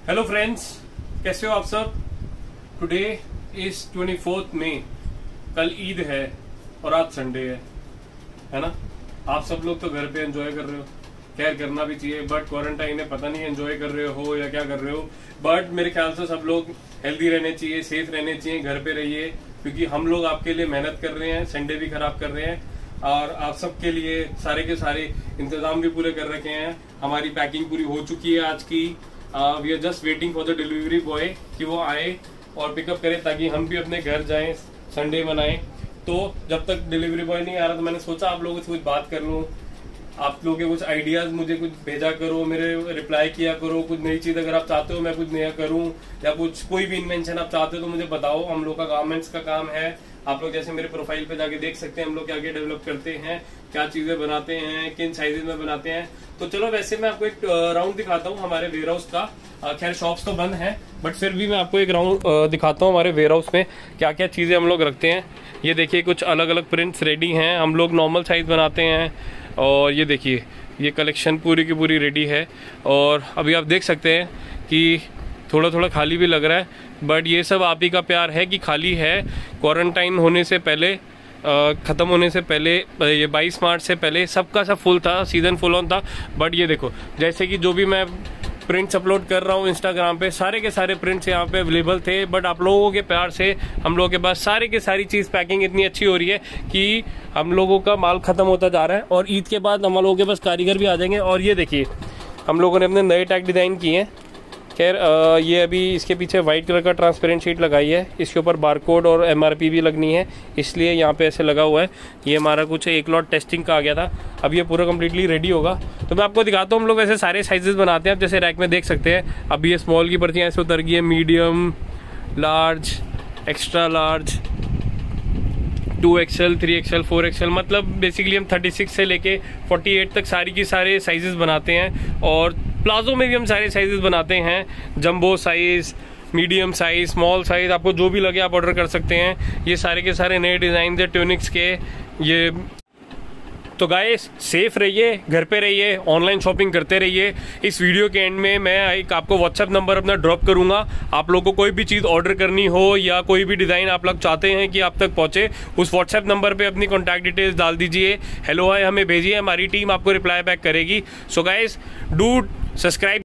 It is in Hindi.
हेलो फ्रेंड्स, कैसे हो आप सब। Today is 24 May. कल ईद है और आज संडे है ना। आप सब लोग तो घर पे एंजॉय कर रहे हो, खैर करना भी चाहिए, बट क्वारंटाइन है, पता नहीं एंजॉय कर रहे हो या क्या कर रहे हो। बट मेरे ख्याल से सब लोग हेल्दी रहने चाहिए, सेफ रहने चाहिए, घर पे रहिए, क्योंकि हम लोग आपके लिए मेहनत कर रहे हैं, संडे भी खराब कर रहे हैं और आप सबके लिए सारे के सारे इंतजाम भी पूरे कर रखे हैं। हमारी पैकिंग पूरी हो चुकी है आज की। We are just waiting for the delivery boy कि वो आए और पिकअप करे, ताकि हम भी अपने घर जाएं, संडे मनाएं। तो जब तक डिलीवरी बॉय नहीं आ रहा तो मैंने सोचा आप लोगों से कुछ बात कर लूं, आप लोगों के कुछ आइडियाज मुझे कुछ भेजा करो, मेरे रिप्लाई किया करो। कुछ नई चीज अगर आप चाहते हो मैं कुछ नया करूं, या कुछ कोई भी इन्वेंशन आप चाहते हो तो मुझे बताओ। हम लोग का गारमेंट्स का काम है, आप लोग जैसे मेरे प्रोफाइल पे जाके देख सकते हैं हम लोग क्या क्या डेवलप करते हैं, क्या चीजें बनाते हैं, किन साइजेस में बनाते हैं। तो चलो वैसे मैं आपको एक राउंड दिखाता हूँ हमारे वेयर हाउस का। खैर शॉप्स तो बंद है, बट फिर भी मैं आपको एक राउंड दिखाता हूँ हमारे वेयर हाउस में क्या क्या चीजें हम लोग रखते हैं। ये देखिए कुछ अलग अलग प्रिंट्स रेडी हैं, हम लोग नॉर्मल साइज बनाते हैं। और ये देखिए ये कलेक्शन पूरी की पूरी रेडी है। और अभी आप देख सकते हैं कि थोड़ा थोड़ा खाली भी लग रहा है, बट ये सब आप ही का प्यार है कि खाली है। क्वारंटाइन होने से पहले, ख़त्म होने से पहले, ये 22 मार्च से पहले सबका सब फुल था, सीज़न फुल ऑन था। बट ये देखो जैसे कि जो भी मैं प्रिंट्स अपलोड कर रहा हूँ इंस्टाग्राम पे, सारे के सारे प्रिंट्स यहाँ पे अवेलेबल थे। बट आप लोगों के प्यार से हम लोगों के पास सारे के सारी चीज़ पैकिंग इतनी अच्छी हो रही है कि हम लोगों का माल ख़त्म होता जा रहा है और ईद के बाद हम लोगों के पास कारीगर भी आ जाएंगे। और ये देखिए हम लोगों ने अपने नए टैग डिज़ाइन किए हैं। खैर ये अभी इसके पीछे वाइट कलर का ट्रांसपेरेंट शीट लगाई है, इसके ऊपर बारकोड और एमआरपी भी लगनी है, इसलिए यहाँ पे ऐसे लगा हुआ है। ये हमारा कुछ एक लॉट टेस्टिंग का आ गया था, अब ये पूरा कम्प्लीटली रेडी होगा। तो मैं आपको दिखाता हूँ, हम लोग वैसे सारे साइजेस बनाते हैं। आप जैसे रैक में देख सकते हैं अभी ये स्मॉल की पर्चियाँ ऐसे उतर गई है, medium, large, extra large, 2XL, 3XL, 4XL, मतलब बेसिकली हम 36 से लेके 48 तक सारी की सारे साइजेस बनाते हैं। और प्लाजो में भी हम सारे साइजेस बनाते हैं, jumbo size, medium size, small size, आपको जो भी लगे आप ऑर्डर कर सकते हैं। ये सारे के सारे नए डिज़ाइन है ट्यूनिक्स के। ये तो गाइस सेफ रहिए, घर पे रहिए, ऑनलाइन शॉपिंग करते रहिए। इस वीडियो के एंड में मैं एक आपको व्हाट्सएप नंबर अपना ड्रॉप करूंगा। आप लोगों को कोई भी चीज़ ऑर्डर करनी हो या कोई भी डिज़ाइन आप लोग चाहते हैं कि आप तक पहुंचे, उस व्हाट्सएप नंबर पे अपनी कॉन्टैक्ट डिटेल्स डाल दीजिए, हेलो हाय हमें भेजिए, हमारी टीम आपको रिप्लाई बैक करेगी। So guys do subscribe.